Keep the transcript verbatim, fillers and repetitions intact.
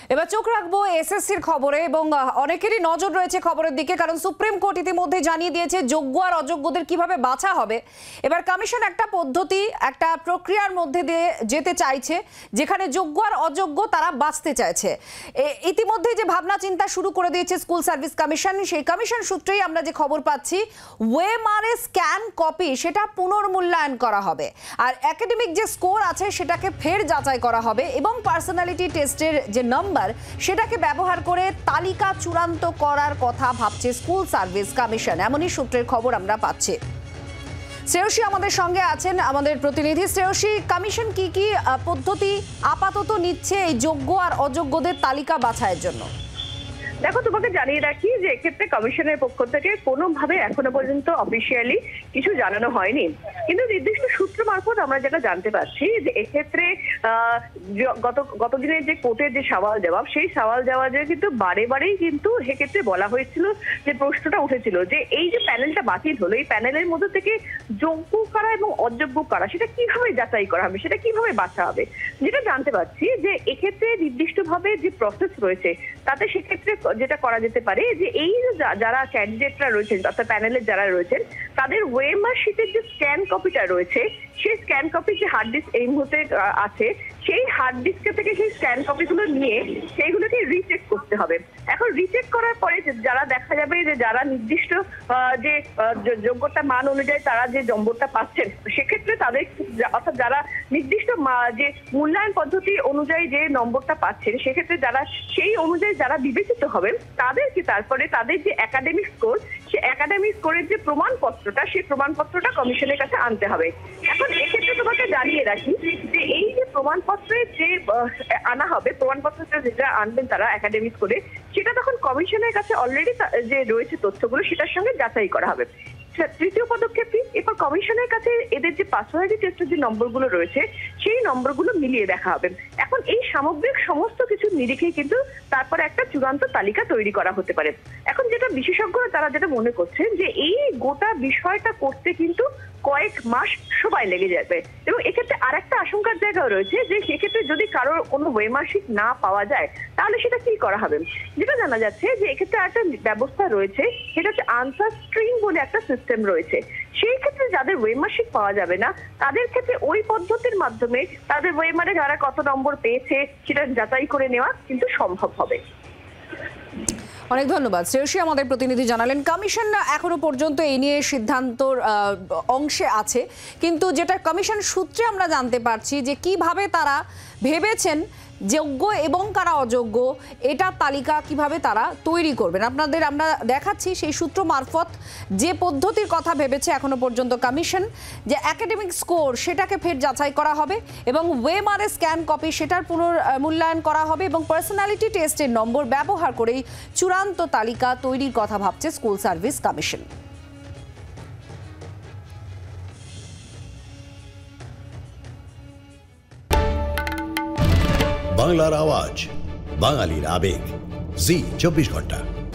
এবার চোখ রাখবো এসএসসির খবরে এবং অনেকেরই নজর রয়েছে খবরের দিকে, কারণ সুপ্রিম কোর্ট ইতিমধ্যে জানিয়ে দিয়েছে যোগ্য আর অযোগ্যদের কিভাবে বাছা হবে। এবার কমিশন একটা পদ্ধতি, একটা প্রক্রিয়ার মধ্যে দিয়ে যেতে চাইছে যেখানে যোগ্য আর অযোগ্য তারা বাছতে চাইছে। ইতিমধ্যে যে ভাবনা চিন্তা শুরু করে দিয়েছে স্কুল সার্ভিস কমিশন, সেই কমিশন সূত্রেই আমরা যে খবর পাচ্ছি ওএমআরএ স্ক্যান কপি সেটা পুনর্মূল্যায়ন করা হবে, আর একাডেমিক যে স্কোর আছে সেটাকে ফের যাচাই করা হবে এবং পার্সোনালিটি টেস্টের যে নম্বর সেটাকে ব্যবহার করে তালিকা চূড়ান্ত করার কথা ভাবছে স্কুল সার্ভিস কমিশন, এমনই সূত্রের খবর আমরা পাচ্ছি। শ্রেয়সী আমাদের সঙ্গে আছেন, আমাদের প্রতিনিধি। শ্রেয়সী, কমিশন কি কি পদ্ধতি আপাতত নিচ্ছে এই যোগ্য আর অযোগ্যদের তালিকা বাছাইয়ের জন্য? দেখো, তোমাকে জানিয়ে রাখি যে এক্ষেত্রে কমিশনের পক্ষ থেকে কোনোভাবে এখনো পর্যন্ত অফিসিয়ালি কিছু জানানো হয়নি, কিন্তু নির্দিষ্ট সূত্র মারফত আমরা যেটা জানতে পারছি যে এক্ষেত্রে গত গতদিনের যে কোর্টের যে সওয়াল জবাব, সেই সওয়াল জবাবে কিন্তু বারে বারেই কিন্তু এক্ষেত্রে বলা হয়েছিল, যে প্রশ্নটা উঠেছিল যে এই যে প্যানেলটা বাতিল হলো, এই প্যানেলের মধ্যে থেকে যোগ্য কারা এবং অযোগ্য কারা সেটা কিভাবে যাচাই করা হবে, সেটা কিভাবে বাছা হবে। যেটা জানতে পারছি যে এক্ষেত্রে নির্দিষ্টভাবে যে প্রসেস রয়েছে তাতে সেক্ষেত্রে যেটা করা যেতে পারে যে এই যারা ক্যান্ডিডেটরা রয়েছেন অর্থাৎ প্যানেলের যারা রয়েছেন তাদের ওএমআর শিটের যে স্ক্যান কপিটা রয়েছে, সেই স্ক্যান কপি যে হার্ড ডিস্ক এই মুহূর্তে আছে, সেই হার্ড ডিস্ক থেকে সেই স্ক্যান কপিগুলো নিয়ে সেইগুলোকে রিচেক করতে হবে। এখন রিচেক করার পরে যারা দেখা যাবে যে যারা নির্দিষ্ট যে যোগ্যতা মান অনুযায়ী তারা যে নম্বরটা পাচ্ছেন, সেক্ষেত্রে তাদের অর্থাৎ যারা নির্দিষ্ট যে মূল্যায়ন পদ্ধতি অনুযায়ী যে নম্বরটা পাচ্ছেন, সেক্ষেত্রে যারা সেই অনুযায়ী যারা বিবেচিত হবেন তাদেরকে তারপরে তাদের যে একাডেমিক স্কোর, সেই একাডেমিক স্কোরের যে প্রমাণপত্রটা, সেই প্রমাণপত্রটা কমিশনের কাছে আনতে হবে। এখন এক্ষেত্রে তোমাকে জানিয়ে রাখি যে এই যে প্রমাণপত্রে যে আনা হবে, প্রমাণপত্রটা যেটা আনবেন তারা একাডেমিক স্কোরে, সেটা তখন কমিশনের কাছে অলরেডি যে রয়েছে তথ্যগুলো সেটার সঙ্গে যাচাই করা হবে। তৃতীয় পদক্ষেপটি, এরপর কমিশনের কাছে এদের যে পার্সোনালিটি টেস্টের যে নম্বরগুলো রয়েছে সেই নম্বরগুলো মিলিয়ে দেখা হবে। এখন এই সামগ্রিক সমস্ত কিছু নিরিখেই কিন্তু তারপরে একটা চূড়ান্ত তালিকা তৈরি করা হতে পারে। এখন যেটা বিশেষজ্ঞরা তারা যেটা মনে করছেন যে এই গোটা বিষয়টা করতে কিন্তু কয়েক মাস সময় লেগে যাবে, এবং এক্ষেত্রে আরেকটা আশঙ্কার জায়গাও রয়েছে যে সেক্ষেত্রে যদি কারোর কোনো ওএমআর শিট না পাওয়া যায় তাহলে সেটা কি করা হবে। যেটা জানা যাচ্ছে যে এক্ষেত্রে একটা ব্যবস্থা রয়েছে, সেটা হচ্ছে আনসার স্ট্রিং বলে একটা সিস্টেম রয়েছে। সেই ক্ষেত্রে যাদের ওএমআর শিট পাওয়া যাবে না তাদের ক্ষেত্রে ওই পদ্ধতির মাধ্যমে তাদের ওএমআরে যারা কত নম্বর পেয়েছে সেটা যাচাই করে নেওয়া কিন্তু সম্ভব হবে। অনেক ধন্যবাদ শ্রেয়সী, আমাদের প্রতিনিধি জানালেন। কমিশন এখনো পর্যন্ত এই নিয়ে সিদ্ধান্তর অংশে আছে, কিন্তু যেটা কমিশন সূত্রে আমরা জানতে পারছি যে কিভাবে তারা ভেবেছেন যোগ্য এবং কারা অযোগ্য এটার তালিকা কিভাবে তারা তৈরি করবেন। আপনাদের আমরা দেখাচ্ছি সেই সূত্র মারফত যে পদ্ধতির কথা ভেবেছে এখনো পর্যন্ত কমিশন, যে একাডেমিক স্কোর সেটাকে ফের যাচাই করা হবে এবং ওএমআরএ স্ক্যান কপি সেটার পুনর্মূল্যায়ন করা হবে এবং পার্সোনালিটি টেস্টের নম্বর ব্যবহার করেই চূড়ান্ত তালিকা তৈরির কথা ভাবছে স্কুল সার্ভিস কমিশন। বাংলার আওয়াজ, বাঙালির আবেগ, জি চব্বিশ ঘন্টা।